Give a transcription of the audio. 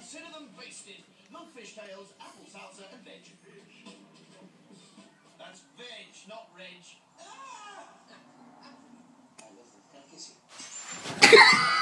Consider them basted. Monkfish tails, apple salsa, and veg. That's veg, not reg. Ah! I love them. Can I kiss you?